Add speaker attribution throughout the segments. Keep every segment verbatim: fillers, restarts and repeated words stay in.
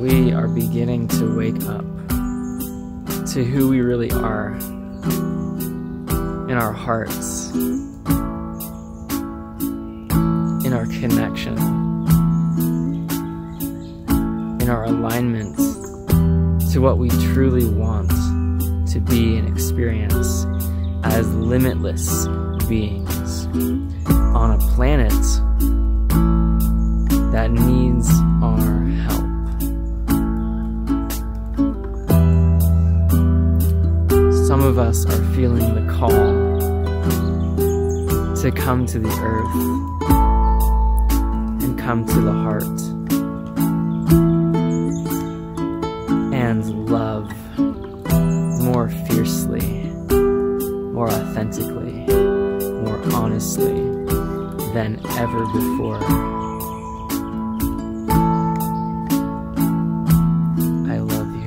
Speaker 1: we are beginning to wake up to who we really are in our hearts, in our connection, in our alignment to what we truly want to be and experience as limitless beings on a planet that needs our help. Some of us are feeling the call to come to the earth and come to the heart and love more fiercely, more authentically, more honestly than ever before. I love you.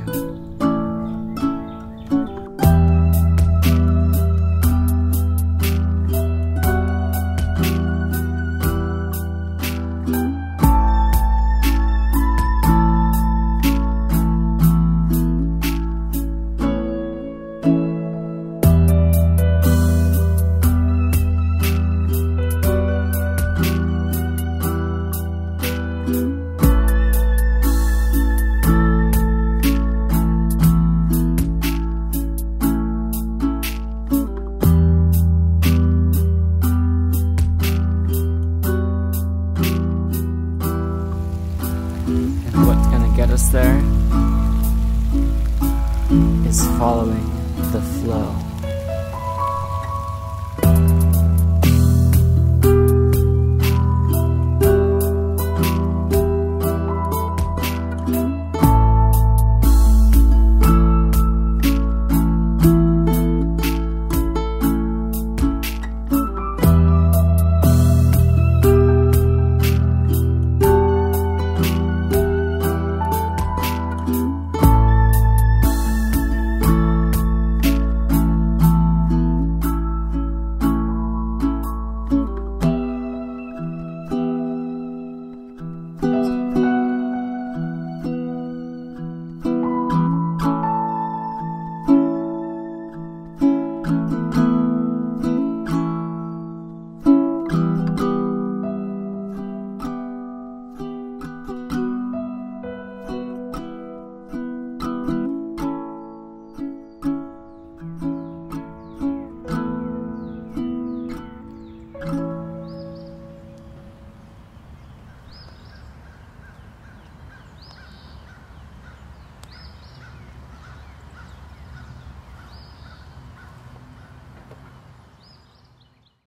Speaker 1: What's gonna get us there is following the flow.